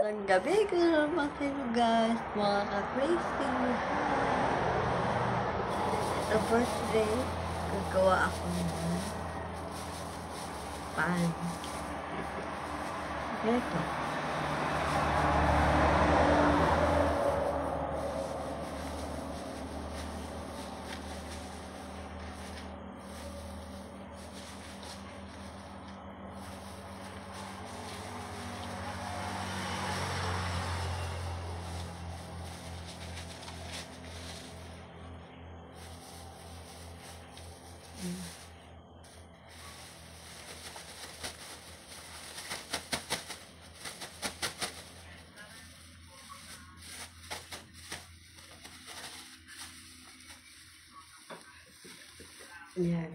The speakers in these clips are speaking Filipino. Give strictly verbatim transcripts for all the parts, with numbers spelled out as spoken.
Magandang gabi ko naman sa inyo guys, mga ka-crazy. Ito for today, gagawa ako ng pan. Ito. Yan.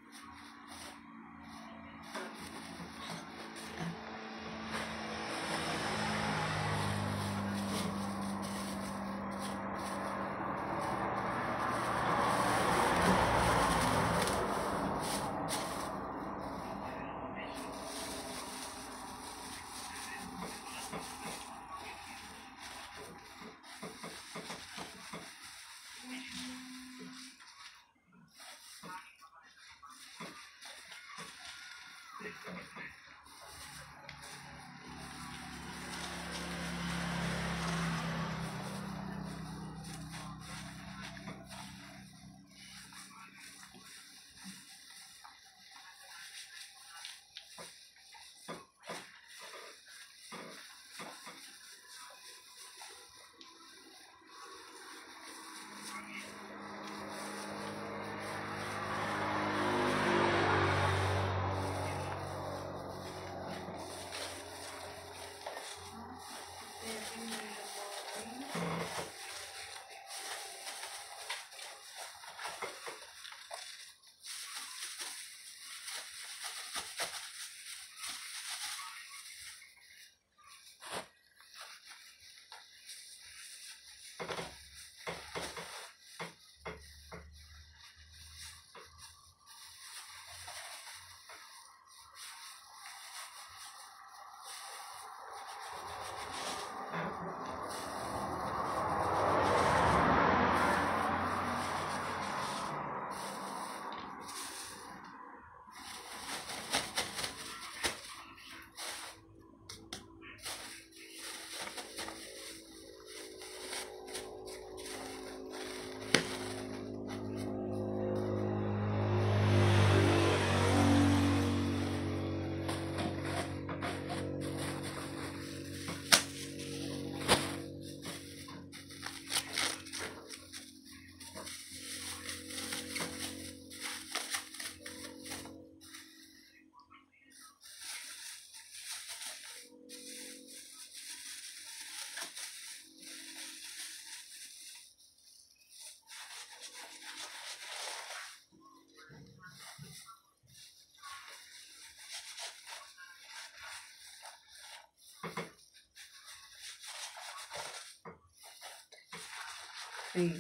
Three,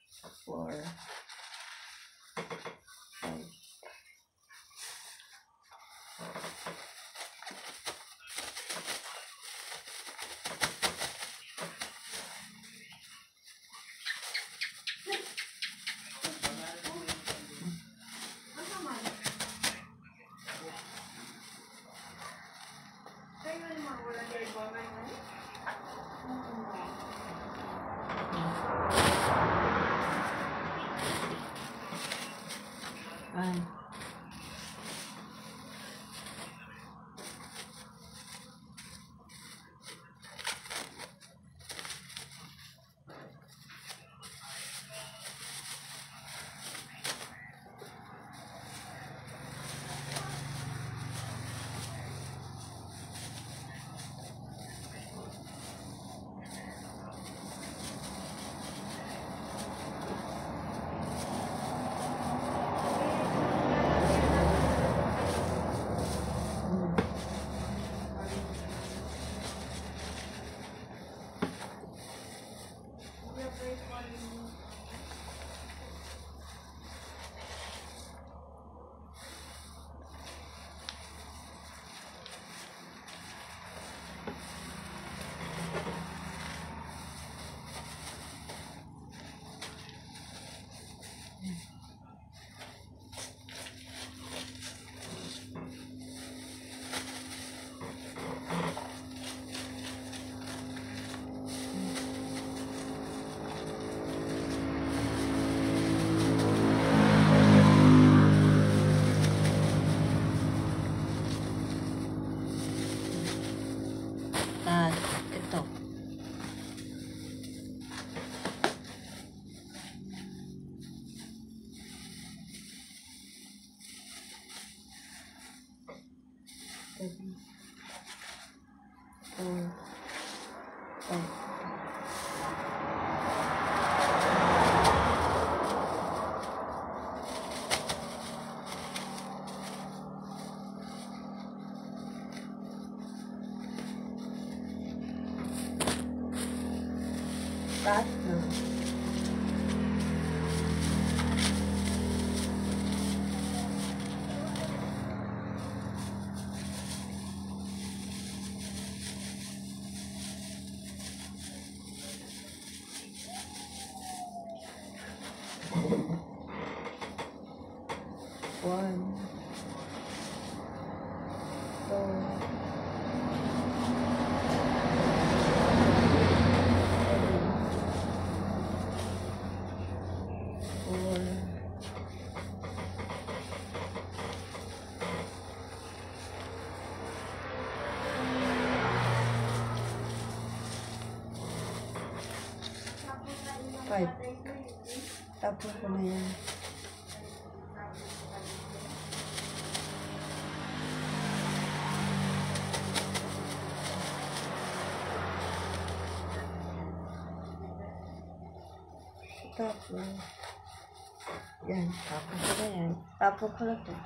four, five. Taas na. One, two, four, five. Tapos ko na yan. Tapos, yan. Tapos ko na yan. Tapos ko na to.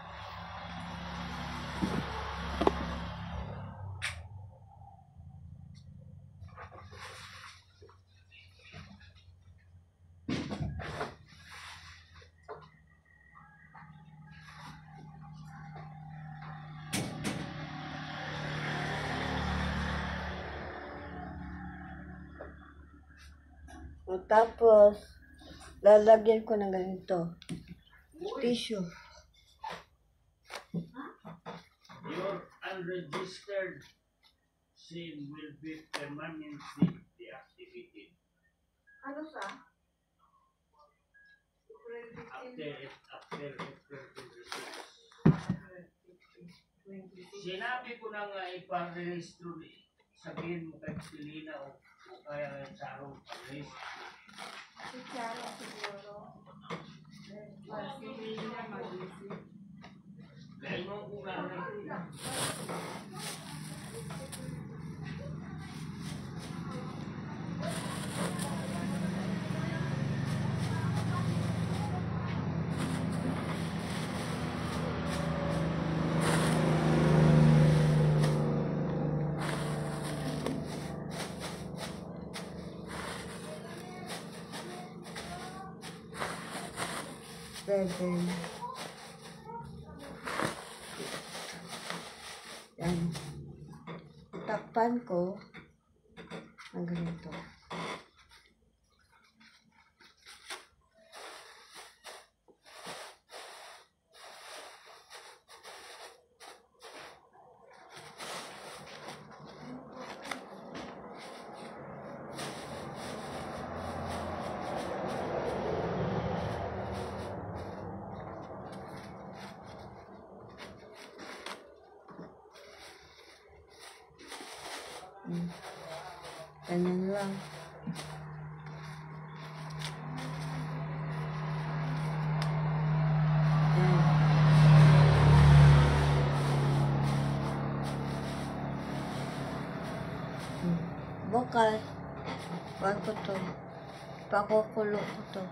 O, tapos, lalagyan ko ng ganito. Tissue. Your unregistered SIM will be permanently deactivated. Ano sa? After after April twenty-six. Sinabi ko na nga iparehistro, sabihin mo kay Selena o, o kaya kay Charo parehistro. Si Charo siguro. Si Lina mag-isip. Dahil mo kung na Seven. Yan. Takpan ko ng ganito. Hmm. Ganyan lang. Yan. Hmm. Bukas, wag ko to. Pakukulo ko to.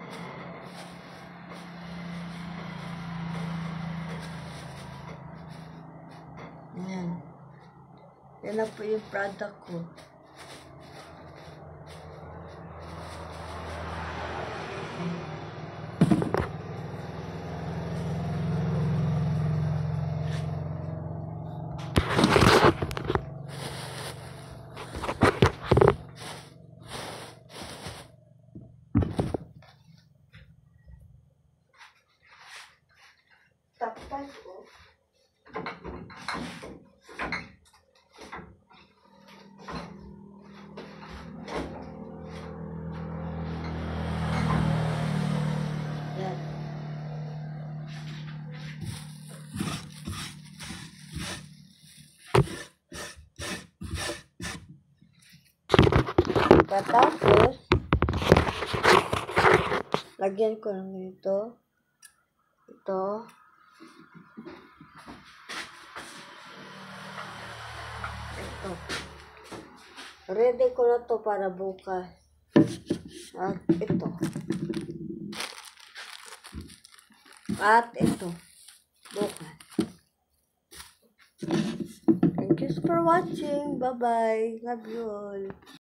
Yan. Yan na po yung product ko. Takpan ko. Yan. Tapos, lagyan ko ng ito. Ito. Ito. Ready ko na to para bukas. At ito. At ito. Bukas. Thank you for watching. Bye-bye. Love you all.